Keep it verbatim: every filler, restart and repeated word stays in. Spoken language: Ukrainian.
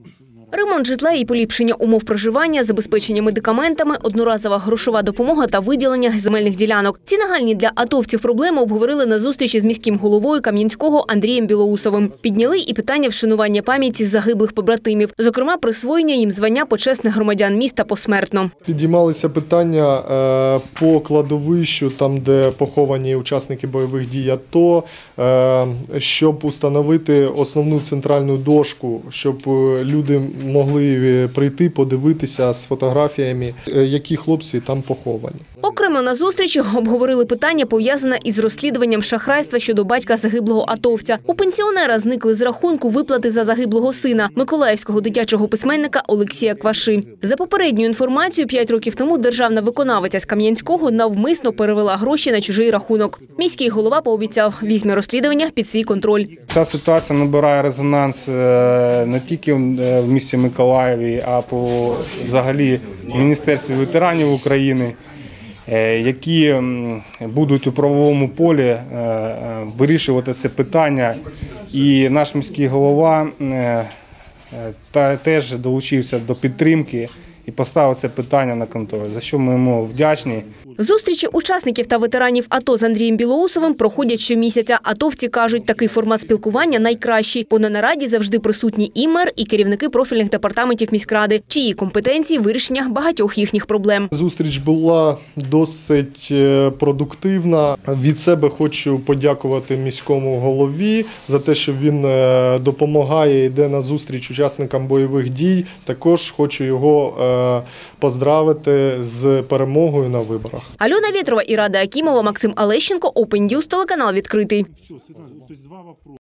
Ремонт житла і поліпшення умов проживання, забезпечення медикаментами, одноразова грошова допомога та виділення земельних ділянок. Ці нагальні для атовців проблеми обговорили на зустрічі з міським головою Кам'янського Андрієм Білоусовим. Підняли і питання вшанування пам'яті загиблих побратимів, зокрема присвоєння їм звання почесних громадян міста посмертно. Підіймалися питання по кладовищу, там де поховані учасники бойових дій АТО, щоб установити основну центральну дошку, щоб люди могли прийти, подивитися з фотографіями, які хлопці там поховані. Окремо на зустрічі обговорили питання, пов'язане із розслідуванням шахрайства щодо батька загиблого атовця. У пенсіонера зникли з рахунку виплати за загиблого сина – миколаївського дитячого письменника Олексія Кваши. За попередньою інформацією, п'ять років тому державна виконавиця з Кам'янського навмисно перевела гроші на чужий рахунок. Міський голова пообіцяв, візьме розслідування під свій контроль. Ця ситуація набирає резонанс не тільки в місті Миколаєві, а по взагалі в Міністерстві ветеранів України, які будуть у правовому полі вирішувати це питання. І наш міський голова теж долучився до підтримки і поставив це питання на контроль, за що ми йому вдячні. Зустрічі учасників та ветеранів АТО з Андрієм Білоусовим проходять щомісяця. Атовці кажуть, такий формат спілкування найкращий, бо на нараді завжди присутні і мер, і керівники профільних департаментів міськради, чиї компетенції вирішення багатьох їхніх проблем. Зустріч була досить продуктивна. Від себе хочу подякувати міському голові за те, що він допомагає, йде на зустріч учасникам бойових дій. Також хочу його поздравити з перемогою на виборах. Альона Вєтрова, Ірада Акімова, Максим Алещенко, Open News, телеканал «Відкритий».